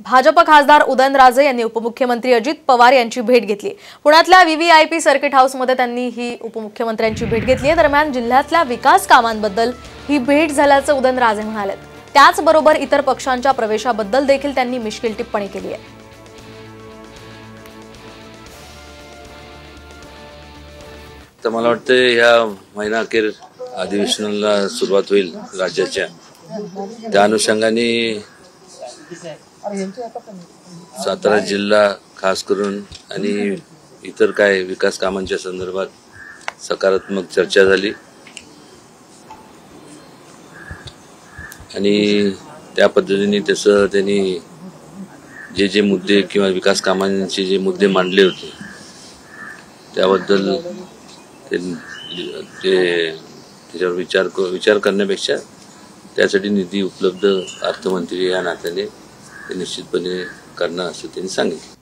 भाजप खासदार उदयनराजे यांनी उपमुख्यमंत्री अजित पवार यांची भेट घेतली। पुण्यातल्या व्हीव्हीआयपी सर्किट हाऊसमध्ये त्यांनी ही उपमुख्यमंत्र्यांची भेट घेतली। दरम्यान जिल्ह्यातल्या विकास कामांबद्दल ही भेट झाल्याचं उदयनराजे म्हणाले। त्याचबरोबर इतर पक्षांच्या प्रवेशाबद्दल देखील त्यांनी मिश्किल टिप्पणी केली आहे। तर मला वाटतं या महिना अखेर अधिवेशनाला सुरुवात होईल राज्याच्या, त्या अनुषंगाने सातारा जिल्हा खास करून आणि इतर काय विकास कामांच्या संदर्भात सकारात्मक चर्चा झाली आणि त्या पद्धतीने तसं त्यांनी जे मुद्दे किंवा विकास कामांचे जे मुद्दे मांडले होते त्याबद्दल त्याच्यावर विचार करण्यापेक्षा त्यासाठी निधी उपलब्ध अर्थमंत्री या नात्याने ते निश्चितपणे करणं असं त्यांनी सांगितलं।